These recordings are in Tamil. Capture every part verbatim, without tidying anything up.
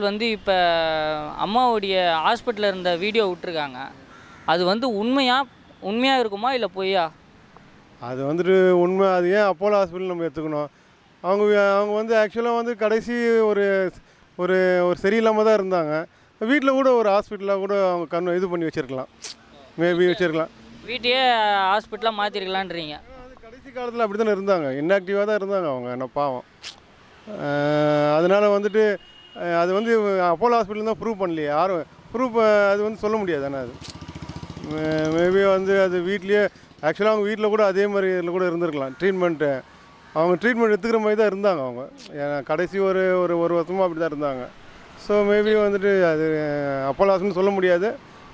வந்து இப்போ அம்மாவுடைய ஹாஸ்பிட்டலில் இருந்த வீடியோ விட்டுருக்காங்க. அது வந்து உண்மையா உண்மையாக இருக்குமா இல்லை பொய்யா? அது வந்துட்டு உண்மை. அது ஏன் அப்போலோ ஹாஸ்பிட்டல் நம்ம எடுத்துக்கணும்? அவங்க அவங்க வந்து ஆக்சுவலாக வந்து கடைசி ஒரு ஒரு ஒரு சரியில்லாமல் தான் இருந்தாங்க. வீட்டில் கூட ஒரு ஹாஸ்பிட்டலாக கூட அவங்க கண் இது பண்ணி வச்சுருக்கலாம், மேபி வச்சுருக்கலாம். வீட்டையே ஹாஸ்பிட்டலாக மாற்றிருக்கலான்றீங்க? கடைசி காலத்தில் அப்படி தானே இருந்தாங்க, இன்ஆக்டிவாக தான் இருந்தாங்க அவங்க, என்ன பாவம். அதனால் வந்துட்டு அது வந்து அப்போலோ ஹாஸ்பிட்டல் தான் ப்ரூவ் பண்ணலையே யாரும். ப்ரூவ் அது வந்து சொல்ல முடியாது தானே. அது மேபி வந்து அது வீட்லேயே ஆக்சுவலாக அவங்க வீட்டில் கூட அதே மாதிரி இதில் கூட இருந்திருக்கலாம். ட்ரீட்மெண்ட்டு அவங்க ட்ரீட்மெண்ட் எடுத்துக்கிற மாதிரி தான் இருந்தாங்க அவங்க. கடைசி ஒரு ஒரு ஒரு வருஷமாக அப்படி தான் இருந்தாங்க. ஸோ மேபி வந்துட்டு அது அப்போலோ ஹாஸ்பிட்டல்னு சொல்ல முடியாது,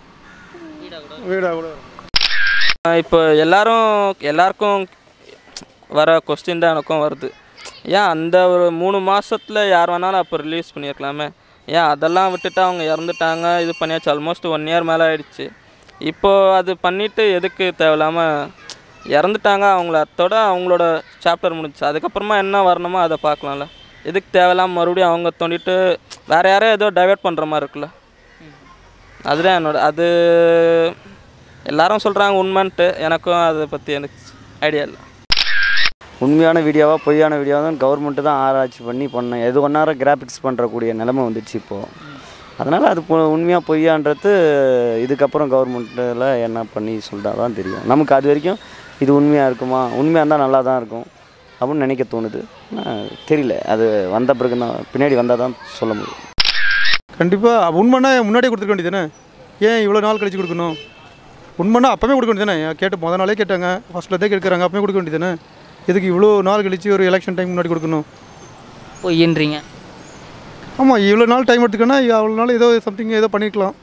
வீடாக கூட. இப்போ எல்லாரும் எல்லாருக்கும் வர கொஸ்டின் தான் எனக்கும் வருது. ஏன் அந்த ஒரு மூணு மாதத்தில் யார் வேணாலும் அப்போ ரிலீஸ் பண்ணியிருக்கலாமே? ஏன் அதெல்லாம் விட்டுட்டு அவங்க இறந்துட்டாங்க, இது பண்ணியாச்சு. ஆல்மோஸ்ட் ஒன் இயர் மேலே ஆகிடுச்சு. இப்போது அது பண்ணிவிட்டு எதுக்கு தேவையில்லாமல் இறந்துட்டாங்க, அவங்கள அத்தோட அவங்களோட சாப்டர் முடிச்சு, அதுக்கப்புறமா என்ன வரணுமோ அதை பார்க்கலாம்ல. எதுக்கு தேவையில்லாமல் மறுபடியும் அவங்க தோண்டிட்டு வேறு யாரையும் ஏதோ டைவெர்ட் பண்ணுற மாதிரி இருக்குல்ல. அதுதான் என்னோட அது எல்லாரும் சொல்கிறாங்க உண்மைன்ட்டு, எனக்கும் அதை பற்றி எனக்கு ஐடியா இல்லை. உண்மையான வீடியோவாக பொய்யான வீடியோவாக தான் கவர்மெண்ட்டு தான் ஆராய்ச்சி பண்ணி பண்ண எது ஒன்றார கிராஃபிக்ஸ் பண்ணுறக்கூடிய நிலைமை வந்துடுச்சு இப்போது. அதனால் அது பொ உண்மையாக பொய்யான்றது இதுக்கப்புறம் கவர்மெண்ட்டில் என்ன பண்ணி சொல்லிட்டா தான் தெரியும். நமக்கு அது வரைக்கும் இது உண்மையாக இருக்குமா, உண்மையாக இருந்தால் நல்லா தான் இருக்கும் அப்படின்னு நினைக்க தோணுது. தெரியல, அது வந்த பிறகு தான் பின்னாடி வந்தால் தான் சொல்ல முடியும். கண்டிப்பாக உண்மைன்னா முன்னாடியே கொடுத்துருக்க வேண்டியது தானே. ஏன் இவ்வளோ நாள் கழிச்சு கொடுக்கணும்? உண்மைன்னா அப்போவே கொடுக்க வேண்டியது தானே. கேட்டு முத நாளே கேட்டாங்க, ஃபஸ்ட்டில் தான் கேட்குறாங்க, அப்போவே கொடுக்க வேண்டியது தானே. எதுக்கு இவ்வளோ நாள் கழிச்சு ஒரு எலெக்ஷன் டைம் முன்னாடி கொடுக்கணும்? பொய்ன்றீங்க? ஆமாம், இவ்வளோ நாள் டைம் எடுத்துக்கன்னா அவ்வளோ நாள் ஏதோ சம்திங் ஏதோ பண்ணிக்கலாம்.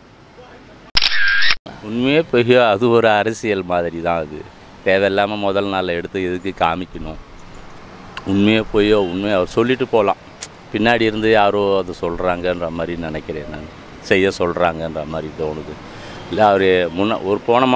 உண்மையே பொய்யோ அது ஒரு அரசியல் மாதிரி தான். அது தேவையில்லாமல் முதல் நாளில் எடுத்து எதுக்கு காமிக்கணும்? உண்மையே பொய்யோ உண்மையை அவர் சொல்லிட்டு போகலாம், பின்னாடி இருந்து யாரோ அது சொல்கிறாங்கன்ற மாதிரி நினைக்கிறேன் நான். செய்ய சொல்கிறாங்கன்ற மாதிரி தோணுது. இல்லை அவர் முன்ன ஒரு போனமா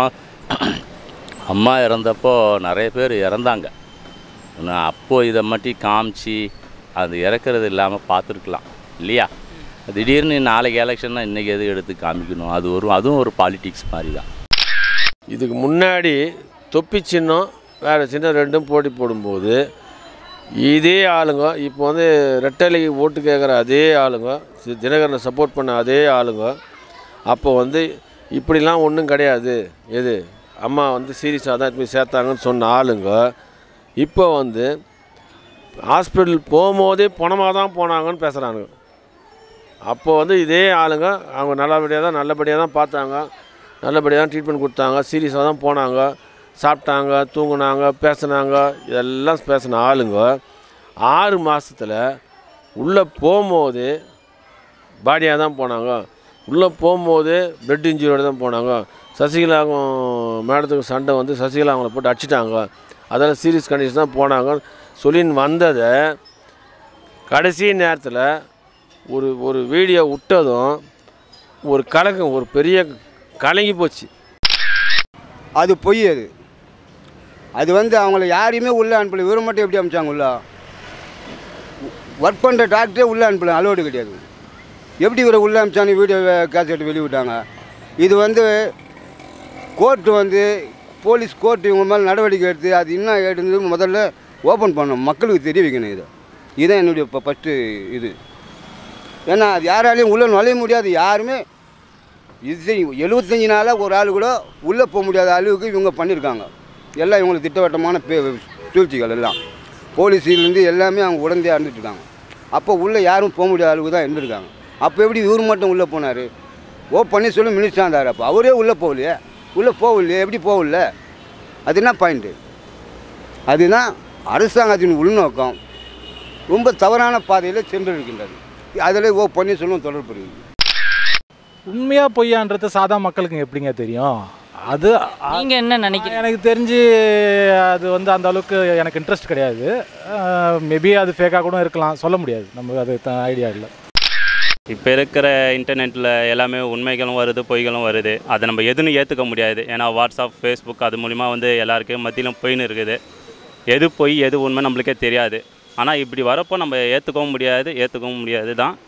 அம்மா இறந்தப்போ நிறைய பேர் இறந்தாங்க. அப்போது இதை மட்டும் காமிச்சு அது இறக்கிறது இல்லாமல் பார்த்துருக்கலாம் இல்லையா? திடீர்னு நாளைக்கு எலெக்ஷன்னா இன்றைக்கி எது எடுத்து காமிக்கணும்? அது ஒரு அதுவும் ஒரு பாலிட்டிக்ஸ் மாதிரி தான். இதுக்கு முன்னாடி தொப்பி சின்னம் வேறு சின்னம் ரெண்டும் போட்டி போடும்போது இதே ஆளுங்க இப்போ வந்து ரெட்டலைக்கு ஓட்டு கேட்குற அதே ஆளுங்க, தினகரனை சப்போர்ட் பண்ண அதே ஆளுங்க அப்போ வந்து இப்படிலாம் ஒன்றும் கிடையாது, எது அம்மா வந்து சீரியஸாக தான் போய் சேர்த்தாங்கன்னு சொன்ன ஆளுங்க இப்போ வந்து ஹாஸ்பிட்டல் போகும்போதே பணமாக தான் போனாங்கன்னு பேசுகிறாங்க. அப்போ வந்து இதே ஆளுங்க அவங்க நல்லபடியாக தான் நல்லபடியாக தான் பார்த்தாங்க, நல்லபடியாக தான் ட்ரீட்மெண்ட் கொடுத்தாங்க, சீரியஸாக தான் போனாங்க, சாப்பிட்டாங்க, தூங்கினாங்க, பேசினாங்க, இதெல்லாம் பேசின ஆளுங்க ஆறு மாதத்தில் உள்ளே போகும்போது பாடியாக தான் போனாங்க, உள்ளே போகும்போது பிளட் இன்ஜுரியோடு தான் போனாங்க. சசிகலாவும் மேடத்துக்கு சண்டை வந்து சசிகலா அவங்கள போட்டு அடிச்சிட்டாங்க, அதெல்லாம் சீரியஸ் கண்டிஷன் தான் போனாங்க சொல்லின்னு வந்ததை கடைசி நேரத்தில் ஒரு ஒரு வீடியோ விட்டதும் ஒரு கலக்கம், ஒரு பெரிய கலங்கி போச்சு. அது பொய். அது அது வந்து அவங்கள யாரையுமே உள்ளே அனுப்பலை. இவரை மட்டும் எப்படி அனுப்பிச்சாங்க? உள்ள ஒர்க் பண்ணுற டாக்டரே உள்ளே அனுப்பலை, அலோடு கிடையாது. எப்படி இவரை உள்ளே அனுப்பிச்சானு வீடியோ கேசட் வெளிவிட்டாங்க. இது வந்து கோர்ட்டு வந்து போலீஸ் கோர்ட்டு இவங்க மேலே நடவடிக்கை எடுத்து அது இன்னும் எடுத்து முதல்ல ஓப்பன் பண்ணணும், மக்களுக்கு தெரிய வைக்கணும். இது இதுதான் என்னுடைய இப்போ ஃபஸ்ட்டு இது. ஏன்னா அது யாராலையும் உள்ளே நுழைய முடியாது. யாருமே இது எழுபத்தஞ்சி நாளாக ஒரு ஆள் கூட உள்ளே போக முடியாத அளவுக்கு இவங்க பண்ணியிருக்காங்க. எல்லாம் இவங்களுக்கு திட்டவட்டமான பே சூழ்ச்சிகள் எல்லாம் போலீஸிலேருந்து எல்லாமே அவங்க உடந்தையாக இருந்துட்டுருக்காங்க. அப்போ உள்ளே யாரும் போக முடியாத அளவுக்கு தான் இருந்திருக்காங்க. அப்போ எப்படி இவர் மட்டும் உள்ளே போனார்? ஓ பண்ணி சொல்லி மினிஸ்டராக இருந்தார். அப்போ அவரே உள்ளே போகலையே, உள்ளே போகலையே, எப்படி போகல? அது என்ன பாயிண்ட்டு? அதுதான் அரசாங்கத்தின் உள்நோக்கம் ரொம்ப தவறான பாதையில் சென்றிருக்கின்றது. அதில் ஓ பண்ணி சொல்லும் தொடர்பு இருக்குது. உண்மையாக பொய்யான்றது சாதா மக்களுக்கு எப்படிங்க தெரியும்? அது நீங்கள் என்ன நினைக்கிறீங்க? எனக்கு தெரிஞ்சு அது வந்து அந்த அளவுக்கு எனக்கு இன்ட்ரெஸ்ட் கிடையாது. மேபி அது ஃபேக்காக கூட இருக்கலாம், சொல்ல முடியாது, நம்ம அது ஐடியா இல்லை. இப்போ இருக்கிற இன்டர்நெட்டில் எல்லாமே உண்மைகளும் வருது, பொய்களும் வருது. அதை நம்ம எதுன்னு ஏற்றுக்க முடியாது. ஏன்னா வாட்ஸ்அப், ஃபேஸ்புக் அது மூலிமா வந்து எல்லாருக்கும் மத்தியிலும் பொய்ன்னு இருக்குது. எது பொய் எது உண்மை நம்மளுக்கே தெரியாது. ஆனால் இப்படி வரப்போ நம்ம ஏற்றுக்கவும் முடியாது, ஏற்றுக்கவும் முடியாது தான்.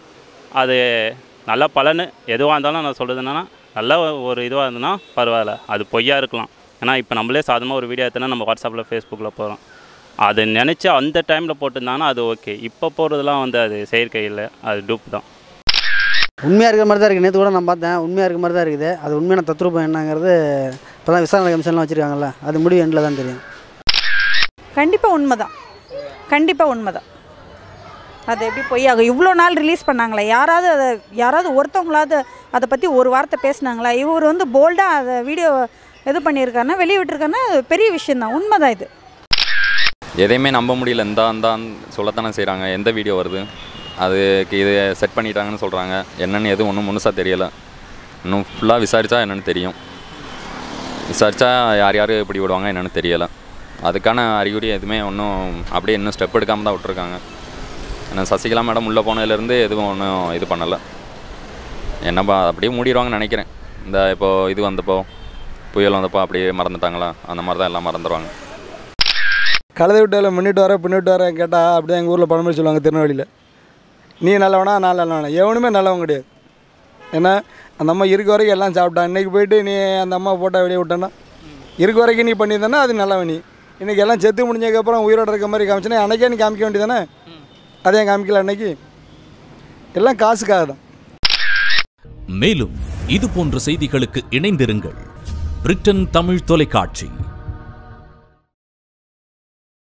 அது நல்ல பலன் எதுவாக இருந்தாலும் நான் சொல்கிறது என்னென்னா நல்ல ஒரு இதுவாக இருந்ததுன்னா பரவாயில்ல, அது பொய்யா இருக்கலாம். ஏன்னா இப்போ நம்மளே சாதாரணமாக ஒரு வீடியோ எடுத்தோன்னா நம்ம வாட்ஸ்அப்பில் ஃபேஸ்புக்கில் போகிறோம், அதை நினச்சி அந்த டைமில் போட்டிருந்தாங்கன்னா அது ஓகே. இப்போ போகிறதுலாம் வந்து அது செயற்கை இல்லை, அது டூப் தான். உண்மையாக இருக்கிற மாதிரி தான் இருக்குது. நேற்று கூட நான் பார்த்தேன், உண்மையாக இருக்கிற மாதிரி தான் இருக்குது. அது உண்மையான தத்ரூபம் என்னங்கிறது இப்போ தான் விசாரணை கமிஷன்லாம் வச்சுருக்காங்கல்ல, அது முடிவு எண்டில் தான் தெரியும். கண்டிப்பாக உண்மை தான், கண்டிப்பாக உண்மை தான். அது எப்படி பொய்யாகும்? இவ்வளோ நாள் ரிலீஸ் பண்ணாங்களே, யாராவது அதை யாராவது ஒருத்தவங்களாவது அதை பற்றி ஒரு வார்த்தை பேசினாங்களா? இவர் வந்து போல்டாக அதை வீடியோ இது பண்ணியிருக்காருன்னா, வெளியே விட்டுருக்காருன்னா பெரிய விஷயந்தான், உண்மை தான் இது. எதையுமே நம்ப முடியல. இந்த அந்த சொல்லத்தானே செய்கிறாங்க. எந்த வீடியோ வருது, அதுக்கு இது செட் பண்ணிட்டாங்கன்னு சொல்கிறாங்க. என்னென்னு எதுவும் ஒன்றும் முழுசாக தெரியலை. இன்னும் ஃபுல்லாக விசாரித்தா என்னென்னு தெரியும். விசாரித்தா யார் யார் இப்படி விடுவாங்க என்னென்னு தெரியலை. அதுக்கான அறிகுறி எதுவுமே ஒன்றும் அப்படியே இன்னும் ஸ்டெப் எடுக்காமல் தான் விட்டுருக்காங்க. ஏன்னா சசிகலா மேடம் உள்ளே போனதுலேருந்து எதுவும் ஒன்றும் இது பண்ணலை. என்னப்பா அப்படியே மூடிடுவாங்கன்னு நினைக்கிறேன். இந்த இப்போது இது வந்தப்போ புயல் வந்தப்போ அப்படியே மறந்துட்டாங்களா, அந்த மாதிரி தான் எல்லாம் மறந்துடுவாங்க. கலந்து விட்டால முன்னிட்டு வர பின்னிட்டு வரேன் கேட்டால் அப்படி தான் எங்கள் ஊரில் பழமொழி சொல்லுவாங்க திருநெல்வேலியில். நீ நல்லவனா நான் நல்லவனா, எவனுமே நல்லவன் கிடையாது. ஏன்னா அந்த அம்மா இருக்க வரைக்கும் எல்லாம் சாப்பிட்டான். இன்றைக்கி போயிட்டு நீ அந்த அம்மா போட்டால் வெளியே விட்டேன்னா இருக்க வரைக்கும் நீ பண்ணியிருந்தேன்னா அது நல்லவன். நீ இன்றைக்கி எல்லாம் செத்து முடிஞ்சதுக்கப்புறம் உயிரோடு இருக்க மாதிரி காமிச்சுன்னா அன்றைக்கே நீ காமிக்க வேண்டியதானே? அதே காமிக்கல அன்னைக்கு. எல்லாம் காசுக்காக தான். மேலும் இது போன்ற செய்திகளுக்கு இணைந்திருங்கள். பிரிட்டன் தமிழ் தொலைக்காட்சி.